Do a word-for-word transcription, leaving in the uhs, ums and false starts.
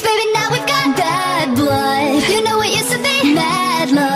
baby, now we've got bad blood. You know it used to be mad love.